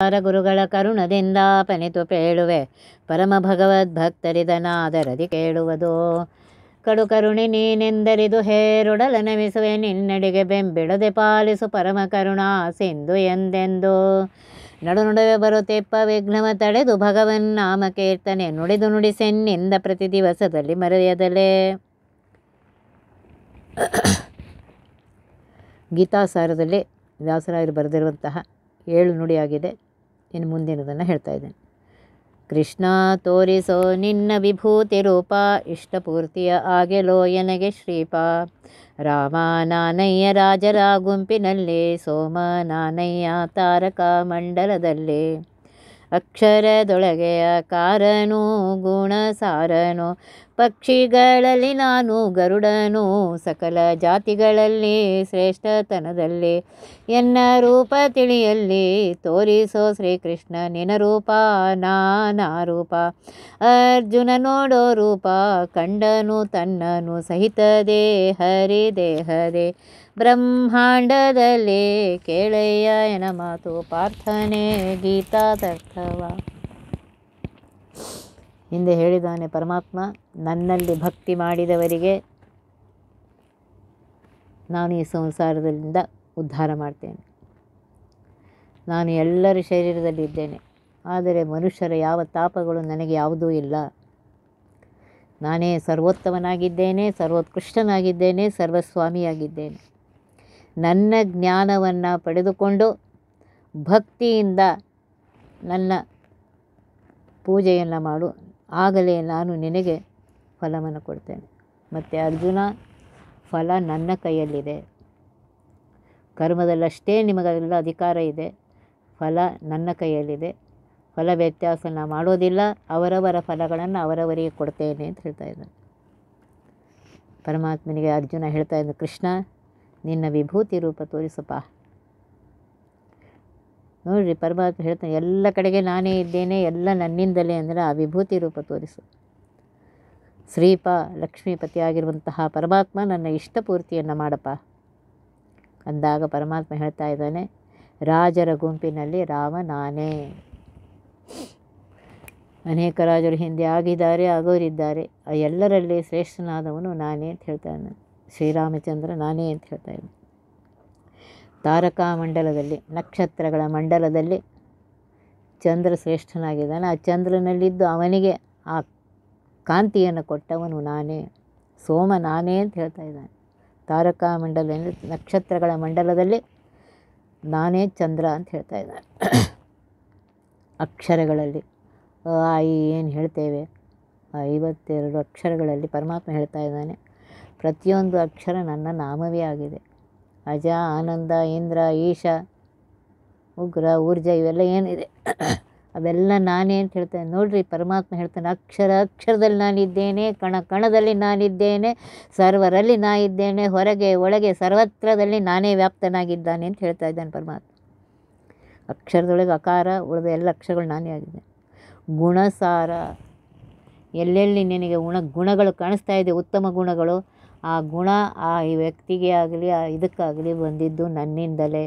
ಗುರುಗಳ ಕರುಣದಿಂದ ಪನಿತು ಪೇಳುವೆ ಪರಮ ಭಗವದ್ಭಕ್ತರಿದನಾದರದಿ ಕೇಳುವುದು. ಕಡು ಕರುಣಿ ನೀನೆಂದರಿದು ಹೇರೊಡಲ ನಮಿಸುವೆ ನಿನ್ನಡಿಗೆ ಬೆಂಬಿಡದೆ ಪಾಲಿಸು ಪರಮ ಕರುಣಾ ಸಿಂಧು ಎಂದೆಂದು. ನಡು ನಡುವೆ ಬರುತ್ತೆಪ್ಪ ವಿಘ್ನವ ತಡೆದು ಭಗವನ್ ನಾಮ ಕೀರ್ತನೆ ನುಡಿದು ನುಡಿಸೆನ್ನಿಂದ ಪ್ರತಿ ದಿವಸದಲ್ಲಿ ಮರೆಯದಲೇ. ಗೀತಾಸಾರದಲ್ಲಿ ವ್ಯಾಸರಾಯರು ಬರೆದಿರುವಂತಹ 7 ನುಡಿಯಾಗಿದೆ. ಇನ್ನು ಮುಂದಿನದನ್ನು ಹೇಳ್ತಾ ಇದ್ದೇನೆ. ಕೃಷ್ಣ ತೋರಿಸೋ ನಿನ್ನ ವಿಭೂತಿ ರೂಪ ಇಷ್ಟಪೂರ್ತಿಯ ಆಗೆಲೋ ಎನಗೆ ಶ್ರೀಪ. ರಾಮ ನಾನಯ್ಯ ರಾಜರ ಗುಂಪಿನಲ್ಲಿ ಸೋಮ ನಾನಯ್ಯ ತಾರಕ ಮಂಡಲದಲ್ಲಿ. ಅಕ್ಷರದೊಳಗೆಯ ಕಾರನು ಗುಣ ಸಾರನು ಪಕ್ಷಿಗಳಲ್ಲಿ ನಾನು ಗರುಡನು. ಸಕಲ ಜಾತಿಗಳಲ್ಲಿ ಶ್ರೇಷ್ಠತನದಲ್ಲಿ ಎನ್ನ ರೂಪ ತಿಳಿಯಲ್ಲಿ ತೋರಿಸೋ ಶ್ರೀಕೃಷ್ಣ ನಿನ ರೂಪ ನಾನಾ ರೂಪ. ಅರ್ಜುನ ನೋಡೋ ರೂಪ ಕಂಡನು ತನ್ನನು ಸಹಿತದೆ ಹರಿದೇಹದೆ ಬ್ರಹ್ಮಾಂಡದಲ್ಲಿ. ಕೇಳಯ್ಯ ಎನ ಮಾತು ಪಾರ್ಥನೆ ಗೀತಾದರ್ಥವ. ಹಿಂದೆ ಹೇಳಿದಾನೆ ಪರಮಾತ್ಮ, ನನ್ನಲ್ಲಿ ಭಕ್ತಿ ಮಾಡಿದವರಿಗೆ ನಾನು ಈ ಸಂಸಾರದಿಂದ ಉದ್ಧಾರ ಮಾಡ್ತೇನೆ. ನಾನು ಎಲ್ಲರ ಶರೀರದಲ್ಲಿದ್ದೇನೆ, ಆದರೆ ಮನುಷ್ಯರ ಯಾವ ತಾಪಗಳು ನನಗೆ ಯಾವುದೂ ಇಲ್ಲ. ನಾನೇ ಸರ್ವೋತ್ತಮನಾಗಿದ್ದೇನೆ, ಸರ್ವೋತ್ಕೃಷ್ಟನಾಗಿದ್ದೇನೆ, ಸರ್ವಸ್ವಾಮಿಯಾಗಿದ್ದೇನೆ. ನನ್ನ ಜ್ಞಾನವನ್ನು ಪಡೆದುಕೊಂಡು ಭಕ್ತಿಯಿಂದ ನನ್ನ ಪೂಜೆಯನ್ನು ಮಾಡು, ಆಗಲೇ ನಾನು ನಿನಗೆ ಫಲವನ್ನು ಕೊಡ್ತೇನೆ. ಮತ್ತು ಅರ್ಜುನ, ಫಲ ನನ್ನ ಕೈಯಲ್ಲಿದೆ. ಕರ್ಮದಲ್ಲಷ್ಟೇ ನಿಮಗೆಲ್ಲ ಅಧಿಕಾರ ಇದೆ, ಫಲ ನನ್ನ ಕೈಯಲ್ಲಿದೆ. ಫಲ ವ್ಯತ್ಯಾಸ ಮಾಡೋದಿಲ್ಲ, ಅವರವರ ಫಲಗಳನ್ನು ಅವರವರಿಗೆ ಕೊಡ್ತೇನೆ ಅಂತ ಹೇಳ್ತಾ ಇದ್ದಾನೆ. ಪರಮಾತ್ಮನಿಗೆ ಅರ್ಜುನ ಹೇಳ್ತಾ ಇದ್ದ, ಕೃಷ್ಣ ನಿನ್ನ ವಿಭೂತಿ ರೂಪ ತೋರಿಸಪ್ಪ. ನೋಡಿರಿ, ಪರಮಾತ್ಮ ಹೇಳ್ತಾನೆ ಎಲ್ಲ ಕಡೆಗೆ ನಾನೇ ಇದ್ದೇನೆ, ಎಲ್ಲ ನನ್ನಿಂದಲೇ ಅಂದರೆ ಆ ವಿಭೂತಿ ರೂಪ ತೋರಿಸು. ಶ್ರೀಪ ಲಕ್ಷ್ಮೀಪತಿ ಆಗಿರುವಂತಹ ಪರಮಾತ್ಮ ನನ್ನ ಇಷ್ಟಪೂರ್ತಿಯನ್ನು ಮಾಡಪ್ಪ ಅಂದಾಗ ಪರಮಾತ್ಮ ಹೇಳ್ತಾ ಇದ್ದಾನೆ, ರಾಜರ ಗುಂಪಿನಲ್ಲಿ ರಾಮ ನಾನೇ. ಅನೇಕ ರಾಜರು ಹಿಂದೆ ಆಗಿದ್ದಾರೆ, ಆಗೋರಿದ್ದಾರೆ. ಆ ಎಲ್ಲರಲ್ಲಿ ಶ್ರೇಷ್ಠನಾದವನು ನಾನೇ ಅಂತ ಹೇಳ್ತಾ ಇದ್ದಾನೆ. ಶ್ರೀರಾಮಚಂದ್ರ ನಾನೇ ಅಂತ ಹೇಳ್ತಾ ಇದ್ದಾನೆ. ತಾರಕಾ ಮಂಡಲದಲ್ಲಿ, ನಕ್ಷತ್ರಗಳ ಮಂಡಲದಲ್ಲಿ ಚಂದ್ರ ಶ್ರೇಷ್ಠನಾಗಿದ್ದಾನೆ. ಆ ಚಂದ್ರನಲ್ಲಿದ್ದು ಅವನಿಗೆ ಆ ಕಾಂತಿಯನ್ನು ಕೊಟ್ಟವನು ನಾನೇ. ಸೋಮ ನಾನೇ ಅಂತ ಹೇಳ್ತಾ ಇದ್ದಾನೆ. ತಾರಕಾ ಮಂಡಲದಲ್ಲಿ, ನಕ್ಷತ್ರಗಳ ಮಂಡಲದಲ್ಲಿ ನಾನೇ ಚಂದ್ರ ಅಂತ ಹೇಳ್ತಾ ಇದ್ದಾನೆ. ಅಕ್ಷರಗಳಲ್ಲಿ ಏನು ಹೇಳ್ತೇವೆ, 52 ಅಕ್ಷರಗಳಲ್ಲಿ ಪರಮಾತ್ಮ ಹೇಳ್ತಾ ಇದ್ದಾನೆ, ಪ್ರತಿಯೊಂದು ಅಕ್ಷರ ನನ್ನ ನಾಮವೇ ಆಗಿದೆ. ಅಜ, ಆನಂದ, ಇಂದ್ರ, ಈಶ, ಉಗ್ರ, ಊರ್ಜ ಇವೆಲ್ಲ ಏನಿದೆ ಅವೆಲ್ಲ ನಾನೇ ಅಂತ ಹೇಳ್ತಾನೆ. ನೋಡ್ರಿ, ಪರಮಾತ್ಮ ಹೇಳ್ತಾನೆ, ಅಕ್ಷರ ಅಕ್ಷರದಲ್ಲಿ ನಾನಿದ್ದೇನೆ, ಕಣ ಕಣದಲ್ಲಿ ನಾನಿದ್ದೇನೆ, ಸರ್ವರಲ್ಲಿ ನಾ ಇದ್ದೇನೆ, ಹೊರಗೆ ಒಳಗೆ ಸರ್ವತ್ರದಲ್ಲಿ ನಾನೇ ವ್ಯಾಪ್ತನಾಗಿದ್ದಾನೆ ಅಂತ ಹೇಳ್ತಾ ಇದ್ದಾನೆ ಪರಮಾತ್ಮ. ಅಕ್ಷರದೊಳಗೆ ಅಕಾರ, ಉಳಿದ ಎಲ್ಲ ಅಕ್ಷರಗಳು ನಾನೇ ಆಗಿದ್ದೇನೆ. ಗುಣಸಾರ, ಎಲ್ಲೆಲ್ಲಿ ನಿನಗೆ ಗುಣಗಳು ಕಾಣಿಸ್ತಾ ಇದೆ, ಉತ್ತಮ ಗುಣಗಳು, ಆ ಗುಣ ಆ ಈ ವ್ಯಕ್ತಿಗೆ ಆಗಲಿ ಆ ಇದಕ್ಕಾಗಲಿ ಬಂದಿದ್ದು ನನ್ನಿಂದಲೇ.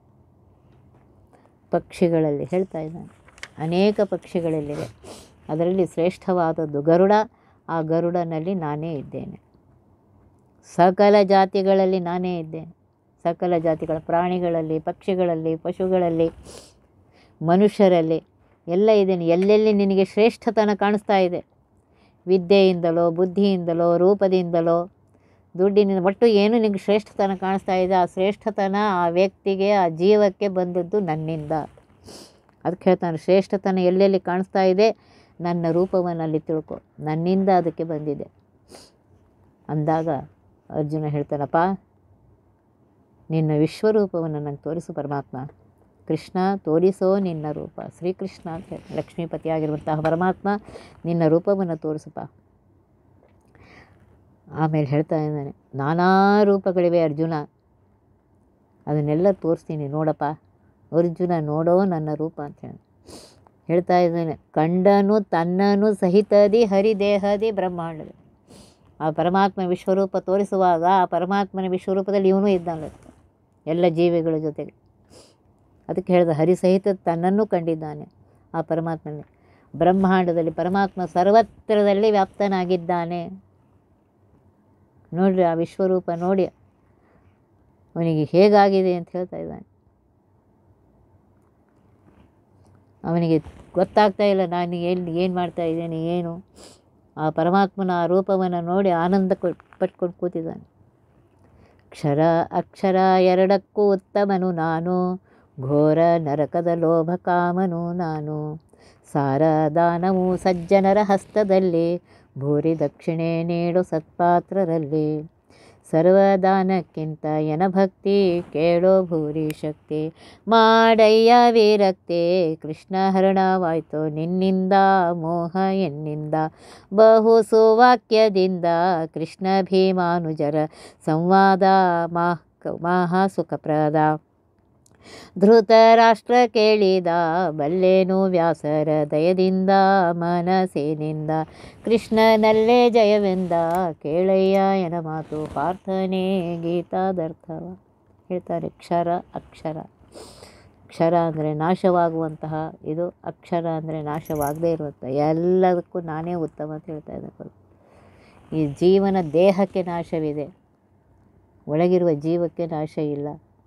ಪಕ್ಷಿಗಳಲ್ಲಿ ಹೇಳ್ತಾ ಇದ್ದಾನೆ, ಅನೇಕ ಪಕ್ಷಿಗಳಲ್ಲಿವೆ, ಅದರಲ್ಲಿ ಶ್ರೇಷ್ಠವಾದದ್ದು ಗರುಡ. ಆ ಗರುಡನಲ್ಲಿ ನಾನೇ ಇದ್ದೇನೆ. ಸಕಲ ಜಾತಿಗಳಲ್ಲಿ ನಾನೇ ಇದ್ದೇನೆ. ಸಕಲ ಜಾತಿಗಳ ಪ್ರಾಣಿಗಳಲ್ಲಿ, ಪಕ್ಷಿಗಳಲ್ಲಿ, ಪಶುಗಳಲ್ಲಿ, ಮನುಷ್ಯರಲ್ಲಿ ಎಲ್ಲ ಇದ್ದೇನೆ. ಎಲ್ಲೆಲ್ಲಿ ನಿನಗೆ ಶ್ರೇಷ್ಠತನ ಕಾಣಿಸ್ತಾ ಇದೆ, ವಿದ್ಯೆಯಿಂದಲೋ, ಬುದ್ಧಿಯಿಂದಲೋ, ರೂಪದಿಂದಲೋ, ದುಡ್ಡಿನಿಂದ, ಒಟ್ಟು ಏನು ನಿನಗೆ ಶ್ರೇಷ್ಠತನ ಕಾಣಿಸ್ತಾ ಇದೆ, ಆ ಶ್ರೇಷ್ಠತನ ಆ ವ್ಯಕ್ತಿಗೆ, ಆ ಜೀವಕ್ಕೆ ಬಂದದ್ದು ನನ್ನಿಂದ. ಅದಕ್ಕೆ ಹೇಳ್ತಾನೆ, ಶ್ರೇಷ್ಠತನ ಎಲ್ಲೆಲ್ಲಿ ಕಾಣಿಸ್ತಾ ಇದೆ ನನ್ನ ರೂಪವನ್ನು ಅಲ್ಲಿ ತಿಳ್ಕೊ, ನನ್ನಿಂದ ಅದಕ್ಕೆ ಬಂದಿದೆ ಅಂದಾಗ ಅರ್ಜುನ ಹೇಳ್ತಾನಪ್ಪ, ನಿನ್ನ ವಿಶ್ವರೂಪವನ್ನು ನನಗೆ ತೋರಿಸು ಪರಮಾತ್ಮ. ಕೃಷ್ಣ ತೋರಿಸೋ ನಿನ್ನ ರೂಪ. ಶ್ರೀಕೃಷ್ಣ ಅಂತ ಹೇಳಿ ಲಕ್ಷ್ಮೀಪತಿ ಆಗಿರುವಂತಹ ಪರಮಾತ್ಮ ನಿನ್ನ ರೂಪವನ್ನು ತೋರಿಸಪ್ಪ. ಆಮೇಲೆ ಹೇಳ್ತಾ ಇದ್ದಾನೆ, ನಾನಾ ರೂಪಗಳಿವೆ ಅರ್ಜುನ, ಅದನ್ನೆಲ್ಲ ತೋರಿಸ್ತೀನಿ ನೋಡಪ್ಪ. ಅರ್ಜುನ ನೋಡೋ ನನ್ನ ರೂಪ ಅಂತ ಹೇಳ್ತಾ ಇದ್ದಾನೆ. ಕಂಡನು ತನ್ನನು ಸಹಿತದಿ ಹರಿದೇಹದಿ ಬ್ರಹ್ಮಾಂಡದ. ಆ ಪರಮಾತ್ಮ ವಿಶ್ವರೂಪ ತೋರಿಸುವಾಗ ಆ ಪರಮಾತ್ಮನ ವಿಶ್ವರೂಪದಲ್ಲಿ ಇವನು ಇದ್ದಾನೆ ಎಲ್ಲ ಜೀವಿಗಳ ಜೊತೆಗೆ. ಅದಕ್ಕೆ ಹೇಳಿದ ಹರಿಸಹಿತ ತನ್ನನ್ನು ಕಂಡಿದ್ದಾನೆ ಆ ಪರಮಾತ್ಮನೇ. ಬ್ರಹ್ಮಾಂಡದಲ್ಲಿ ಪರಮಾತ್ಮ ಸರ್ವತ್ರದಲ್ಲಿ ವ್ಯಾಪ್ತನಾಗಿದ್ದಾನೆ. ನೋಡ್ರಿ ಆ ವಿಶ್ವರೂಪ ನೋಡಿ ಅವನಿಗೆ ಹೇಗಾಗಿದೆ ಅಂತ ಹೇಳ್ತಾ ಇದ್ದಾನೆ. ಅವನಿಗೆ ಗೊತ್ತಾಗ್ತಾ ಇಲ್ಲ ನಾನು ಏನು ಮಾಡ್ತಾ ಇದ್ದೇನೆ ಏನು. ಆ ಪರಮಾತ್ಮನ ಆ ರೂಪವನ್ನು ನೋಡಿ ಆನಂದ ಪಟ್ಕೊಂಡು ಕೂತಿದ್ದಾನೆ. ಕ್ಷರ ಅಕ್ಷರ ಎರಡಕ್ಕೂ ಉತ್ತಮನು ನಾನು, ಘೋರ ನರಕದ ಲೋಭ ಕಾಮನು ನಾನು. ಸಾರ ದಾನವು ಸಜ್ಜನರ ಹಸ್ತದಲ್ಲಿ, ಭೂರಿ ದಕ್ಷಿಣೆ ನೀಡು ಸತ್ಪಾತ್ರರಲ್ಲಿ. ಸರ್ವದಾನಕ್ಕಿಂತ ಎನಭಕ್ತಿ, ಕೇಳೋ ಭೂರಿ ಶಕ್ತಿ. ಮಾಡಯ್ಯ ವಿರಕ್ತಿ, ಕೃಷ್ಣ ಹರಣವಾಯ್ತು ನಿನ್ನಿಂದ ಮೋಹ ಎನ್ನಿಂದ. ಬಹು ಸುವಾಕ್ಯದಿಂದ ಕೃಷ್ಣ ಭೀಮಾನುಜರ ಸಂವಾದ ಮಹಾ ಸುಖಪ್ರದ. ಧೃತರಾಷ್ಟ್ರ ಕೇಳಿದ ಬಲ್ಲೇನು ವ್ಯಾಸರ ದಯದಿಂದ, ಮನಸ್ಸಿನಿಂದ ಕೃಷ್ಣನಲ್ಲೇ ಜಯವೆಂದ. ಕೇಳಯ್ಯ ಎನ ಮಾತು ಪಾರ್ಥನೇ ಗೀತಾದರ್ಥವ. ಹೇಳ್ತಾರೆ ಕ್ಷರ ಅಕ್ಷರ. ಕ್ಷರ ಅಂದರೆ ನಾಶವಾಗುವಂತಹ ಇದು, ಅಕ್ಷರ ಅಂದರೆ ನಾಶವಾಗದೇ ಇರುವಂಥ. ಎಲ್ಲದಕ್ಕೂ ನಾನೇ ಉತ್ತಮ ಅಂತ ಹೇಳ್ತಾ ಇದ್ದಾರೆ. ಈ ಜೀವನ ದೇಹಕ್ಕೆ ನಾಶವಿದೆ, ಒಳಗಿರುವ ಜೀವಕ್ಕೆ ನಾಶ ಇಲ್ಲ.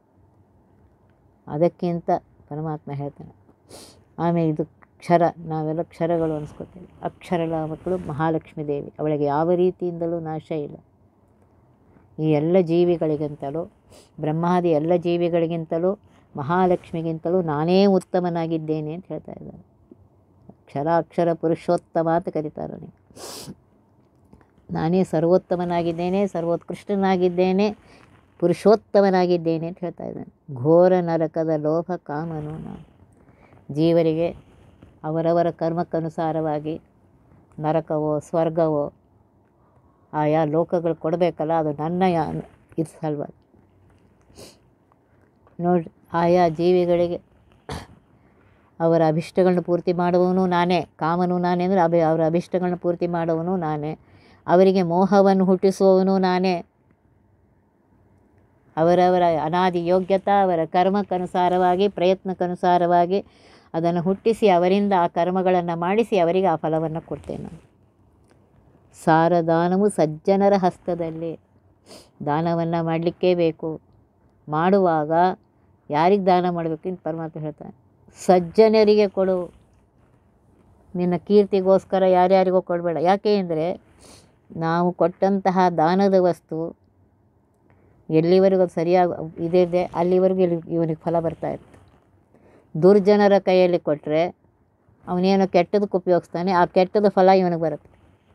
ಅದಕ್ಕಿಂತ ಪರಮಾತ್ಮ ಹೇಳ್ತಾನೆ. ಆಮೇಲೆ ಇದು ಕ್ಷರ, ನಾವೆಲ್ಲ ಕ್ಷರಗಳು ಅನಿಸ್ಕೋತೀವಿ. ಅಕ್ಷರಗಳ ಮಕ್ಕಳು ಮಹಾಲಕ್ಷ್ಮೀ ದೇವಿ, ಅವಳಿಗೆ ಯಾವ ರೀತಿಯಿಂದಲೂ ನಾಶ ಇಲ್ಲ. ಈ ಎಲ್ಲ ಜೀವಿಗಳಿಗಿಂತಲೂ, ಬ್ರಹ್ಮಾದಿ ಎಲ್ಲ ಜೀವಿಗಳಿಗಿಂತಲೂ, ಮಹಾಲಕ್ಷ್ಮಿಗಿಂತಲೂ ನಾನೇ ಉತ್ತಮನಾಗಿದ್ದೇನೆ ಅಂತ ಹೇಳ್ತಾ ಇದ್ದಾರೆ. ಅಕ್ಷರ ಪುರುಷೋತ್ತಮ ಅಂತ ಕರೀತಾರೆ ನೀವು. ನಾನೇ ಸರ್ವೋತ್ತಮನಾಗಿದ್ದೇನೆ, ಸರ್ವೋತ್ಕೃಷ್ಟನಾಗಿದ್ದೇನೆ, ಪುರುಷೋತ್ತಮನಾಗಿದ್ದೇನೆ ಅಂತ ಹೇಳ್ತಾ ಇದ್ದಾನೆ. ಘೋರ ನರಕದ ಲೋಭ ಕಾಮನು ನಾನು. ಜೀವರಿಗೆ ಅವರವರ ಕರ್ಮಕ್ಕನುಸಾರವಾಗಿ ನರಕವೋ ಸ್ವರ್ಗವೋ ಆಯಾ ಲೋಕಗಳು ಕೊಡಬೇಕಲ್ಲ, ಅದು ನನ್ನ ಇದು ಸಲುವಾಗಿ. ನೋಡಿ, ಆಯಾ ಜೀವಿಗಳಿಗೆ ಅವರ ಅಭಿಷ್ಟಗಳನ್ನ ಪೂರ್ತಿ ಮಾಡುವವನು ನಾನೇ. ಕಾಮನು ನಾನೇ ಅಂದರೆ ಅವರ ಅಭಿಷ್ಟಗಳನ್ನ ಪೂರ್ತಿ ಮಾಡುವವನು ನಾನೇ. ಅವರಿಗೆ ಮೋಹವನ್ನು ಹುಟ್ಟಿಸುವವನು ನಾನೇ. ಅವರವರ ಅನಾದಿ ಯೋಗ್ಯತಾ, ಅವರ ಕರ್ಮಕ್ಕನುಸಾರವಾಗಿ, ಪ್ರಯತ್ನಕ್ಕನುಸಾರವಾಗಿ ಅದನ್ನು ಹುಟ್ಟಿಸಿ ಅವರಿಂದ ಆ ಕರ್ಮಗಳನ್ನು ಮಾಡಿಸಿ ಅವರಿಗೆ ಆ ಫಲವನ್ನು ಕೊಡ್ತೇನೆ ನಾನು. ಸಾರದಾನವು ಸಜ್ಜನರ ಹಸ್ತದಲ್ಲಿ. ದಾನವನ್ನು ಮಾಡಲಿಕ್ಕೇ ಬೇಕು. ಮಾಡುವಾಗ ಯಾರಿಗೆ ದಾನ ಮಾಡಬೇಕು ಅಂತ ಪರಮಾತ್ಮ ಹೇಳ್ತಾನೆ. ಸಜ್ಜನರಿಗೆ ಕೊಡು. ನಿನ್ನ ಕೀರ್ತಿಗೋಸ್ಕರ ಯಾರ್ಯಾರಿಗೋ ಕೊಡಬೇಡ. ಯಾಕೆ ಅಂದರೆ ನಾವು ಕೊಟ್ಟಂತಹ ದಾನದ ವಸ್ತು ಎಲ್ಲಿವರೆಗೂ ಸರಿಯಾಗಿ ಇದೆ ಅಲ್ಲಿವರೆಗೂ ಇವನಿಗೆ ಫಲ ಬರ್ತಾ ಇರುತ್ತೆ. ದುರ್ಜನರ ಕೈಯಲ್ಲಿ ಕೊಟ್ಟರೆ ಅವನೇನೋ ಕೆಟ್ಟದಕ್ಕೆ ಉಪಯೋಗಿಸ್ತಾನೆ, ಆ ಕೆಟ್ಟದ ಫಲ ಇವನಿಗೆ ಬರುತ್ತೆ.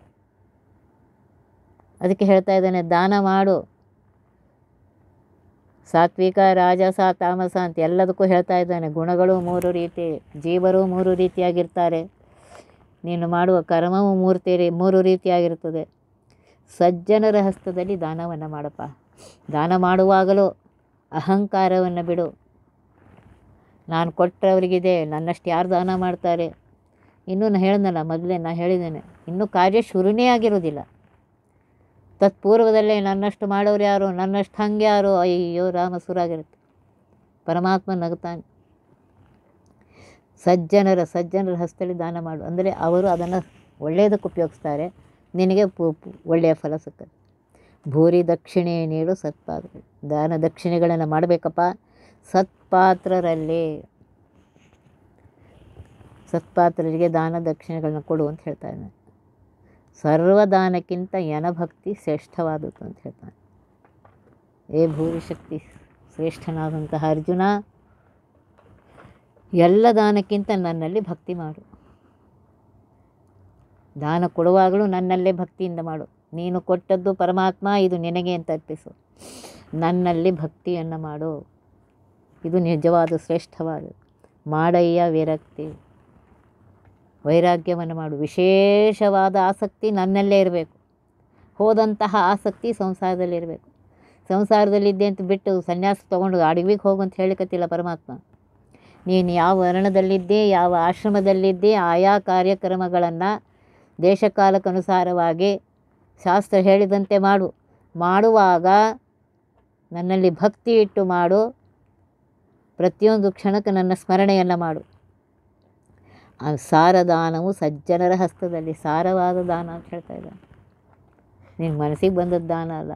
ಅದಕ್ಕೆ ಹೇಳ್ತಾ ಇದ್ದಾನೆ, ದಾನ ಮಾಡು. ಸಾತ್ವಿಕ, ರಾಜಸ, ತಾಮಸ ಅಂತ ಎಲ್ಲದಕ್ಕೂ ಹೇಳ್ತಾ ಇದ್ದಾನೆ. ಗುಣಗಳು 3 ರೀತಿ, ಜೀವರು 3 ರೀತಿಯಾಗಿರ್ತಾರೆ. ನೀನು ಮಾಡುವ ಕರ್ಮವು 3 ರೀತಿಯಾಗಿರ್ತದೆ. ಸಜ್ಜನರ ಹಸ್ತದಲ್ಲಿ ದಾನವನ್ನು ಮಾಡಪ್ಪ. ದಾನ ಮಾಡುವಾಗಲೂ ಅಹಂಕಾರವನ್ನು ಬಿಡು. ನಾನು ಕೊಟ್ಟವರಿಗಿದೆ, ನನ್ನಷ್ಟು ಯಾರು ದಾನ ಮಾಡ್ತಾರೆ. ಇನ್ನೂ ನಾನು ಹೇಳಿದ್ನಲ್ಲ, ಮೊದಲೇ ನಾನು ಹೇಳಿದ್ದೇನೆ, ಇನ್ನೂ ಕಾರ್ಯ ಶುರುನೇ ಆಗಿರೋದಿಲ್ಲ. ತತ್ಪೂರ್ವದಲ್ಲೇ ನನ್ನಷ್ಟು ಮಾಡೋರು ಯಾರು, ನನ್ನಷ್ಟು ಹಂಗೆ ಯಾರು, ಅಯ್ಯೋ ರಾಮ ಸುರಾಗಿರುತ್ತೆ. ಪರಮಾತ್ಮ ನಗ್ತಾನೆ. ಸಜ್ಜನರ ಹಸ್ತದಲ್ಲಿ ದಾನ ಮಾಡು ಅಂದರೆ ಅವರು ಅದನ್ನು ಒಳ್ಳೆಯದಕ್ಕೆ ಉಪಯೋಗಿಸ್ತಾರೆ, ನಿನಗೆ ಒಳ್ಳೆಯ ಫಲ ಸಿಗ್ತದೆ. ಭೂರಿ ದಕ್ಷಿಣೆ ನೀಡು ಸತ್ಪಾತ್ರ. ದಾನ ದಕ್ಷಿಣೆಗಳನ್ನು ಮಾಡಬೇಕಪ್ಪ ಸತ್ಪಾತ್ರರಲ್ಲಿ. ಸತ್ಪಾತ್ರರಿಗೆ ದಾನ ದಕ್ಷಿಣೆಗಳನ್ನ ಕೊಡು ಅಂತ ಹೇಳ್ತಾ ಇದ್ದಾನೆ. ಸರ್ವದಾನಕ್ಕಿಂತ ಎನಭಕ್ತಿ ಶ್ರೇಷ್ಠವಾದದ್ದು ಅಂತ ಹೇಳ್ತಾನೆ. ಏ ಭೂರಿ ಶಕ್ತಿ ಶ್ರೇಷ್ಠನಾದಂತಹ ಅರ್ಜುನ, ಎಲ್ಲ ದಾನಕ್ಕಿಂತ ನನ್ನಲ್ಲಿ ಭಕ್ತಿ ಮಾಡು. ದಾನ ಕೊಡುವಾಗಲೂ ನನ್ನಲ್ಲೇ ಭಕ್ತಿಯಿಂದ ಮಾಡು. ನೀನು ಕೊಟ್ಟದ್ದು ಪರಮಾತ್ಮ, ಇದು ನಿನಗೆ ಅಂತ ಅರ್ಪಿಸು. ನನ್ನಲ್ಲಿ ಭಕ್ತಿಯನ್ನು ಮಾಡು. ಇದು ನಿಜವಾದ ಶ್ರೇಷ್ಠವಾದದ್ದು. ಮಾಡಯ್ಯ ವಿರಕ್ತಿ, ವೈರಾಗ್ಯವನ್ನು ಮಾಡು. ವಿಶೇಷವಾದ ಆಸಕ್ತಿ ನನ್ನಲ್ಲೇ ಇರಬೇಕು. ಹೋದಂತಹ ಆಸಕ್ತಿ ಸಂಸಾರದಲ್ಲಿರಬೇಕು. ಸಂಸಾರದಲ್ಲಿದ್ದೆ ಅಂತ ಬಿಟ್ಟು ಸನ್ಯಾಸ ತೊಗೊಂಡು ಅಡವಿಗೆ ಹೋಗು ಅಂತ ಹೇಳಿಕತ್ತಿಲ್ಲ ಪರಮಾತ್ಮ. ನೀನು ಯಾವ ವರ್ಣದಲ್ಲಿದ್ದೆ, ಯಾವ ಆಶ್ರಮದಲ್ಲಿದ್ದೆ, ಆಯಾ ಕಾರ್ಯಕ್ರಮಗಳನ್ನು ದೇಶಕಾಲಕ್ಕನುಸಾರವಾಗಿ ಶಾಸ್ತ್ರ ಹೇಳಿದಂತೆ ಮಾಡು. ಮಾಡುವಾಗ ನನ್ನಲ್ಲಿ ಭಕ್ತಿ ಇಟ್ಟು ಮಾಡು. ಪ್ರತಿಯೊಂದು ಕ್ಷಣಕ್ಕೆ ನನ್ನ ಸ್ಮರಣೆಯನ್ನು ಮಾಡು. ಆ ಸಾರದಾನವು ಸಜ್ಜನರ ಹಸ್ತದಲ್ಲಿ, ಸಾರವಾದ ದಾನ ಅಂತ ಹೇಳ್ತಾ ಇದ್ದಾನೆ. ನಿನ್ನ ಮನಸ್ಸಿಗೆ ಬಂದದ್ದು ದಾನ ಅಲ್ಲ.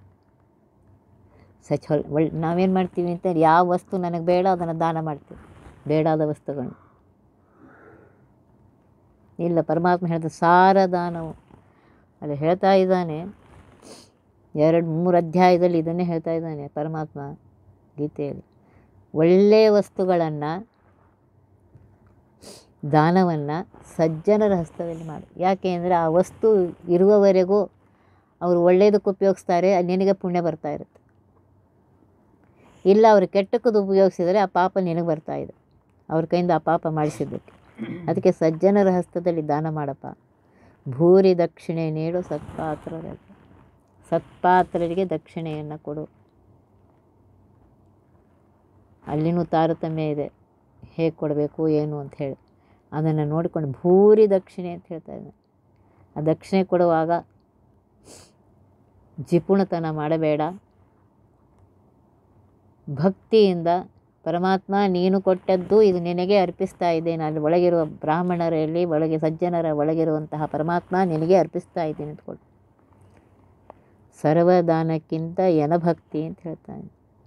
ನಾವೇನು ಮಾಡ್ತೀವಿ ಅಂತ, ಯಾವ ವಸ್ತು ನನಗೆ ಬೇಡ ಅದನ್ನು ದಾನ ಮಾಡ್ತೀವಿ, ಬೇಡಾದ ವಸ್ತುಗಳನ್ನು ಇಲ್ಲ. ಪರಮಾತ್ಮ ಹೇಳಿದ ಸಾರದಾನವು ಅಲ್ಲಿ ಹೇಳ್ತಾ ಇದ್ದಾನೆ. 2-3 ಅಧ್ಯಾಯದಲ್ಲಿ ಇದನ್ನೇ ಹೇಳ್ತಾ ಇದ್ದಾನೆ ಪರಮಾತ್ಮ ಗೀತೆಯಲ್ಲಿ. ಒಳ್ಳೆಯ ವಸ್ತುಗಳನ್ನು, ದಾನವನ್ನು ಸಜ್ಜನರ ಹಸ್ತದಲ್ಲಿ ಮಾಡು. ಯಾಕೆ ಅಂದರೆ ಆ ವಸ್ತು ಇರುವವರೆಗೂ ಅವರು ಒಳ್ಳೆಯದಕ್ಕೆ ಉಪಯೋಗಿಸ್ತಾರೆ, ಅಲ್ಲಿ ನಿನಗೆ ಪುಣ್ಯ ಬರ್ತಾ ಇರುತ್ತೆ. ಇಲ್ಲ ಅವರು ಕೆಟ್ಟಕ್ಕದು ಉಪಯೋಗಿಸಿದರೆ ಆ ಪಾಪ ನಿನಗೆ ಬರ್ತಾ ಇದೆ, ಅವ್ರ ಕೈಯಿಂದ ಆ ಪಾಪ ಮಾಡಿಸಿದ್ದಕ್ಕೆ. ಅದಕ್ಕೆ ಸಜ್ಜನರ ಹಸ್ತದಲ್ಲಿ ದಾನ ಮಾಡಪ್ಪ. ಭೂರಿ ದಕ್ಷಿಣೆ ನೀಡು ಸತ್ಪಾತ್ರರಿಗೆ ದಕ್ಷಿಣೆಯನ್ನು ಕೊಡು. ಅಲ್ಲಿನೂ ತಾರತಮ್ಯ ಇದೆ, ಹೇಗೆ ಕೊಡಬೇಕು ಏನು ಅಂತ ಹೇಳಿ ಅದನ್ನು ನೋಡಿಕೊಂಡು ಭೂರಿ ದಕ್ಷಿಣೆ ಅಂತ ಹೇಳ್ತಾ ಇದ್ದಾನೆ. ಆ ದಕ್ಷಿಣೆ ಕೊಡುವಾಗ ಜಿಪುಣತನ ಮಾಡಬೇಡ. ಭಕ್ತಿಯಿಂದ ಪರಮಾತ್ಮ ನೀನು ಕೊಟ್ಟದ್ದು ಇದು ನಿನಗೆ ಅರ್ಪಿಸ್ತಾ ಇದ್ದೇನೆ, ಅಲ್ಲಿ ಒಳಗಿರುವ ಬ್ರಾಹ್ಮಣರಲ್ಲಿ ಒಳಗೆ ಸಜ್ಜನರ ಒಳಗಿರುವಂತಹ ಪರಮಾತ್ಮ ನಿನಗೆ ಅರ್ಪಿಸ್ತಾ ಇದ್ದೀನಿ ಅಂತ ಕೊಡು. ಸರ್ವದಾನಕ್ಕಿಂತ ಭಕ್ತಿ ಅಂತ ಹೇಳ್ತಾನೆ.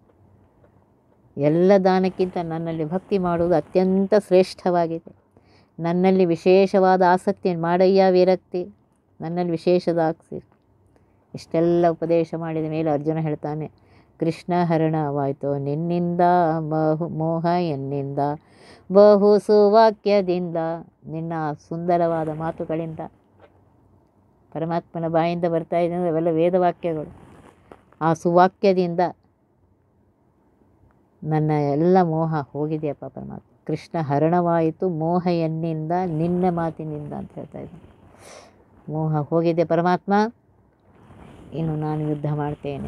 ಎಲ್ಲ ದಾನಕ್ಕಿಂತ ನನ್ನಲ್ಲಿ ಭಕ್ತಿ ಮಾಡುವುದು ಅತ್ಯಂತ ಶ್ರೇಷ್ಠವಾಗಿದೆ. ನನ್ನಲ್ಲಿ ವಿಶೇಷವಾದ ಆಸಕ್ತಿ, ಮಾಡಯ್ಯ ವಿರಕ್ತಿ, ನನ್ನಲ್ಲಿ ವಿಶೇಷದ ಆಸಕ್ತಿ. ಇಷ್ಟೆಲ್ಲ ಉಪದೇಶ ಮಾಡಿದ ಮೇಲೆ ಅರ್ಜುನ ಹೇಳ್ತಾನೆ, ಕೃಷ್ಣ ಹರಣವಾಯಿತು ನಿನ್ನಿಂದ ಮೋಹ ಎನ್ನಿಂದ ಬಹು ಸುವಾಕ್ಯದಿಂದ. ನಿನ್ನ ಸುಂದರವಾದ ಮಾತುಗಳಿಂದ, ಪರಮಾತ್ಮನ ಬಾಯಿಂದ ಬರ್ತಾ ಇದೆ ಅಂದರೆ ಅವೆಲ್ಲ ವೇದವಾಕ್ಯಗಳು. ಆ ಸುವಾಕ್ಯದಿಂದ ನನ್ನ ಎಲ್ಲ ಮೋಹ ಹೋಗಿದೆಯಪ್ಪ ಪರಮಾತ್ಮ. ಕೃಷ್ಣ ಹರಣವಾಯಿತು ಮೋಹ ಎನ್ನಿಂದ ನಿನ್ನ ಮಾತಿನಿಂದ ಅಂತ ಹೇಳ್ತಾ ಇದ್ದೀನಿ. ಮೋಹ ಹೋಗಿದೆ ಪರಮಾತ್ಮ, ಇನ್ನು ನಾನು ಯುದ್ಧ ಮಾಡ್ತೇನೆ.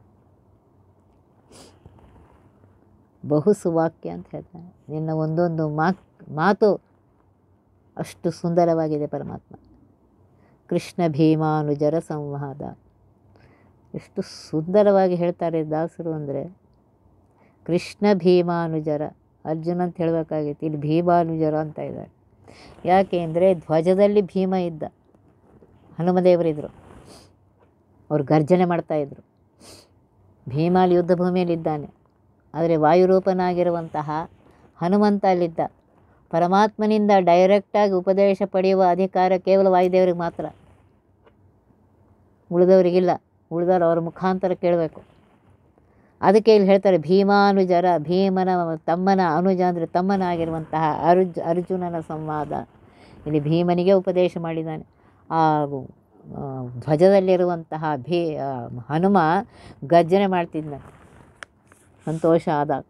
ಬಹು ಸುವಾಕ್ಯ ಅಂತ ಹೇಳ್ತಾನೆ. ನಿನ್ನ ಒಂದೊಂದು ಮಾತು ಅಷ್ಟು ಸುಂದರವಾಗಿದೆ ಪರಮಾತ್ಮ. ಕೃಷ್ಣ ಭೀಮಾನುಜರ ಸಂವಾದ ಎಷ್ಟು ಸುಂದರವಾಗಿ ಹೇಳ್ತಾರೆ ದಾಸರು ಅಂದರೆ. ಕೃಷ್ಣ ಭೀಮಾನುಜರ, ಅರ್ಜುನ ಅಂತ ಹೇಳಬೇಕಾಗಿತ್ತು, ಇಲ್ಲಿ ಭೀಮಾನುಜರ ಅಂತ ಇದ್ದಾರೆ. ಯಾಕೆ ಅಂದರೆ ಧ್ವಜದಲ್ಲಿ ಭೀಮ ಇದ್ದ, ಹನುಮದೇವರಿದ್ದರು, ಅವ್ರು ಗರ್ಜನೆ ಮಾಡ್ತಾಯಿದ್ರು. ಭೀಮಾಲಿ ಯುದ್ಧ ಭೂಮಿಯಲ್ಲಿದ್ದಾನೆ, ಆದರೆ ವಾಯುರೂಪನಾಗಿರುವಂತಹ ಹನುಮಂತ ಅಲ್ಲಿದ್ದ. ಪರಮಾತ್ಮನಿಂದ ಡೈರೆಕ್ಟಾಗಿ ಉಪದೇಶ ಪಡೆಯುವ ಅಧಿಕಾರ ಕೇವಲ ವಾಯುದೇವರಿಗೆ ಮಾತ್ರ, ಉಳಿದವರಿಗಿಲ್ಲ. ಉಳಿದವರು ಅವ್ರ ಮುಖಾಂತರ ಕೇಳಬೇಕು. ಅದಕ್ಕೆ ಇಲ್ಲಿ ಹೇಳ್ತಾರೆ ಭೀಮಾನುಜರ, ಭೀಮನ ತಮ್ಮನ ಅನುಜ ಅಂದರೆ ತಮ್ಮನಾಗಿರುವಂತಹ ಅರ್ಜುನನ ಸಂವಾದ. ಇಲ್ಲಿ ಭೀಮನಿಗೆ ಉಪದೇಶ ಮಾಡಿದ್ದಾನೆ. ಆ ಧ್ವಜದಲ್ಲಿರುವಂತಹ ಹನುಮ ಗರ್ಜನೆ ಮಾಡ್ತಿದ್ದ ಸಂತೋಷ ಆದಾಗ.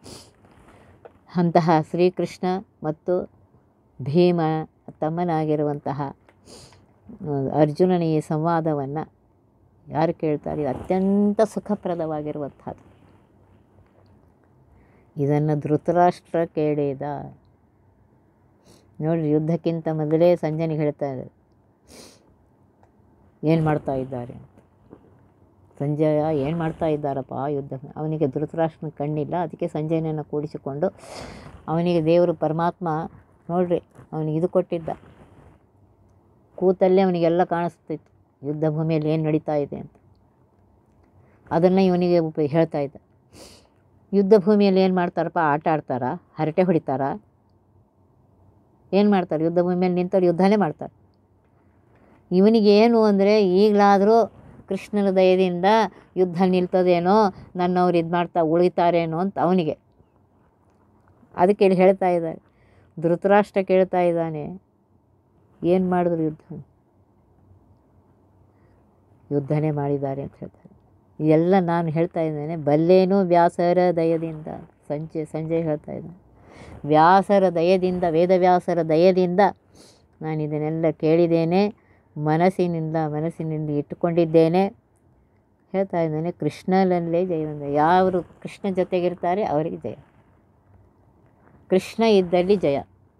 ಅಂತಹ ಶ್ರೀಕೃಷ್ಣ ಮತ್ತು ಭೀಮ ತಮ್ಮನಾಗಿರುವಂತಹ ಅರ್ಜುನನ ಈ ಸಂವಾದವನ್ನು ಯಾರು ಕೇಳ್ತಾರೆ? ಅತ್ಯಂತ ಸುಖಪ್ರದವಾಗಿರುವಂಥದ್ದು. ಇದನ್ನು ಧೃತರಾಷ್ಟ್ರ ಕೇಳಿದ. ನೋಡಿ, ಯುದ್ಧಕ್ಕಿಂತ ಮೊದಲೇ ಸಂಜಯನಿಗೆ ಹೇಳ್ತಾ ಇದ್ದಾರೆ ಏನು ಮಾಡ್ತಾ ಇದ್ದಾರೆ ಅಂತ. ಸಂಜಯ ಏನು ಮಾಡ್ತಾ ಇದ್ದಾರಪ್ಪ ಯುದ್ಧ. ಅವನಿಗೆ ಧೃತರಾಷ್ಟ್ರನ ಕಣ್ಣಿಲ್ಲ, ಅದಕ್ಕೆ ಸಂಜಯನನ್ನು ಕೂಡಿಸಿಕೊಂಡು ಅವನಿಗೆ ದೇವರು ಪರಮಾತ್ಮ ನೋಡ್ರಿ ಅವನಿಗೆ ಇದು ಕೊಟ್ಟಿದ್ದ, ಕೂತಲ್ಲೇ ಅವನಿಗೆಲ್ಲ ಕಾಣಿಸ್ತಿತ್ತು ಯುದ್ಧ ಭೂಮಿಯಲ್ಲಿ ಏನು ನಡೀತಾ ಇದೆ ಅಂತ. ಅದನ್ನು ಇವನಿಗೆ ಹೇಳ್ತಾ ಇದ್ದ. ಯುದ್ಧ ಭೂಮಿಯಲ್ಲಿ ಏನು ಮಾಡ್ತಾರಪ್ಪ? ಆಟ ಆಡ್ತಾರ, ಹರಟೆ ಹೊಡಿತಾರ, ಏನು ಮಾಡ್ತಾರೆ? ಯುದ್ಧ ಭೂಮಿಯಲ್ಲಿ ನಿಂತವ್ರು ಯುದ್ಧನೇ ಮಾಡ್ತಾರೆ. ಇವನಿಗೇನು ಅಂದರೆ ಈಗಲಾದರೂ ಕೃಷ್ಣನ ದಯದಿಂದ ಯುದ್ಧ ನಿಲ್ತದೇನೋ, ನನ್ನವ್ರು ಇದು ಮಾಡ್ತಾ ಉಳಿತಾರೇನೋ ಅಂತ ಅವನಿಗೆ. ಅದಕ್ಕೆ ಇಲ್ಲಿ ಹೇಳ್ತಾ ಇದ್ದಾರೆ, ಧೃತರಾಷ್ಟ್ರ ಕೇಳ್ತಾ ಇದ್ದಾನೆ ಏನು ಮಾಡಿದ್ರು ಯುದ್ಧನೇ ಮಾಡಿದ್ದಾರೆ ಅಂತ ಹೇಳ್ತಾರೆ. ಇದೆಲ್ಲ ನಾನು ಹೇಳ್ತಾ ಇದ್ದೇನೆ ಬಲ್ಲೇನು ವ್ಯಾಸರ ದಯದಿಂದ. ಸಂಜಯ್ ಹೇಳ್ತಾ ಇದ್ದಾನೆ, ವ್ಯಾಸರ ದಯದಿಂದ, ವೇದವ್ಯಾಸರ ದಯದಿಂದ ನಾನು ಇದನ್ನೆಲ್ಲ ಕೇಳಿದ್ದೇನೆ, ಮನಸ್ಸಿನಿಂದ ಇಟ್ಟುಕೊಂಡಿದ್ದೇನೆ. ಹೇಳ್ತಾ ಇದ್ದಾನೆ ಕೃಷ್ಣನಲ್ಲೇ ಜಯವಂತ. ಯಾರು ಕೃಷ್ಣ ಜೊತೆಗಿರ್ತಾರೆ ಅವರಿಗೆ ಜಯ. ಕೃಷ್ಣ ಇದ್ದಲ್ಲಿ ಜಯ.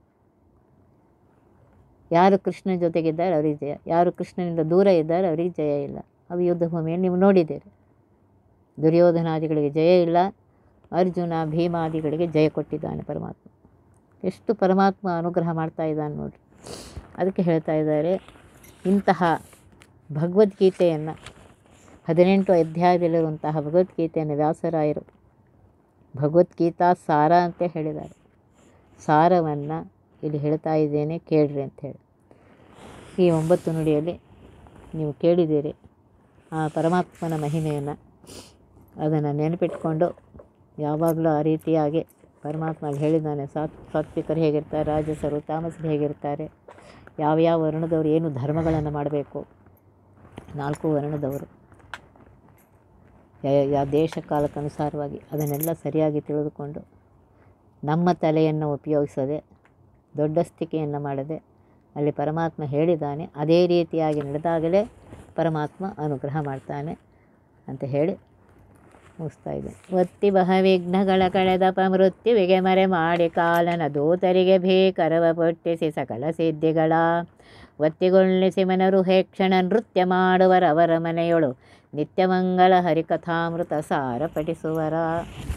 ಯಾರು ಕೃಷ್ಣ ಜೊತೆಗಿದ್ದಾರೆ ಅವರಿಗೆ ಜಯ, ಯಾರು ಕೃಷ್ಣನಿಂದ ದೂರ ಇದ್ದಾರೆ ಅವರಿಗೆ ಜಯ ಇಲ್ಲ. ಅದು ಯುದ್ಧ ಭೂಮಿಯಲ್ಲಿ ನೀವು ನೋಡಿದ್ದೀರಿ. ದುರ್ಯೋಧನಾದಿಗಳಿಗೆ ಜಯ ಇಲ್ಲ, ಅರ್ಜುನ ಭೀಮಾದಿಗಳಿಗೆ ಜಯ ಕೊಟ್ಟಿದ್ದಾನೆ ಪರಮಾತ್ಮ. ಎಷ್ಟು ಪರಮಾತ್ಮ ಅನುಗ್ರಹ ಮಾಡ್ತಾ ಇದ್ದಾನೆ ನೋಡಿರಿ. ಅದಕ್ಕೆ ಹೇಳ್ತಾ ಇದ್ದಾರೆ, ಇಂತಹ ಭಗವದ್ಗೀತೆಯನ್ನು 18 ಅಧ್ಯಾಯದಲ್ಲಿರುವಂತಹ ಭಗವದ್ಗೀತೆಯನ್ನು ವ್ಯಾಸರಾಯರು ಭಗವದ್ಗೀತಾ ಸಾರ ಅಂತ ಹೇಳಿದ್ದಾರೆ. ಸಾರವನ್ನು ಇಲ್ಲಿ ಹೇಳ್ತಾ ಇದ್ದೇನೆ ಕೇಳ್ರಿ ಅಂಥೇಳಿ. ಈ 9 ನುಡಿಯಲ್ಲಿ ನೀವು ಕೇಳಿದ್ದೀರಿ ಆ ಪರಮಾತ್ಮನ ಮಹಿಮೆಯನ್ನು. ಅದನ್ನು ನೆನಪಿಟ್ಕೊಂಡು ಯಾವಾಗಲೂ ಆ ರೀತಿಯಾಗಿ ಪರಮಾತ್ಮ ಹೇಳಿದ್ದಾನೆ. ಸಾತ್ವಿಕರು ಹೇಗಿರ್ತಾರೆ, ರಾಜಸರು ತಾಮಸರು ಹೇಗಿರ್ತಾರೆ, ಯಾವ್ಯಾವ ವರ್ಣದವರು ಏನು ಧರ್ಮಗಳನ್ನು ಮಾಡಬೇಕು, 4 ವರ್ಣದವರು ಯಾವ ದೇಶ ಕಾಲಕ್ಕನುಸಾರವಾಗಿ ಅದನ್ನೆಲ್ಲ ಸರಿಯಾಗಿ ತಿಳಿದುಕೊಂಡು ನಮ್ಮ ತಲೆಯನ್ನು ಉಪಯೋಗಿಸದೆ ದೊಡ್ಡಸ್ತಿಕೆಯನ್ನು ಮಾಡದೆ ಅಲ್ಲಿ ಪರಮಾತ್ಮ ಹೇಳಿದ್ದಾನೆ ಅದೇ ರೀತಿಯಾಗಿ ನಡೆದಾಗಲೇ ಪರಮಾತ್ಮ ಅನುಗ್ರಹ ಮಾಡ್ತಾನೆ ಅಂತ ಹೇಳಿ ಮುಗಿಸ್ತಾ ಇದೆ. ಒತ್ತಿ ಬಹವಿಘ್ನಗಳ ಕಳೆದಪ ಮೃತ್ಯುವಿಗೆ ಮರೆ ಮಾಡಿ ಕಾಲನ ದೂತರಿಗೆ ಭೀಕರವ ಪೊಟ್ಟಿಸಿ ಸಕಲ ಸಿದ್ಧಿಗಳ ಒತ್ತಿಗೊಳ್ಳಿಸಿ ಮನರು ಹೇಕ್ಷಣ ನೃತ್ಯ ಮಾಡುವರವರ ಮನೆಯೊಳು ನಿತ್ಯಮಂಗಲ ಹರಿಕಥಾಮೃತ ಸಾರ ಪಠಿಸುವರ.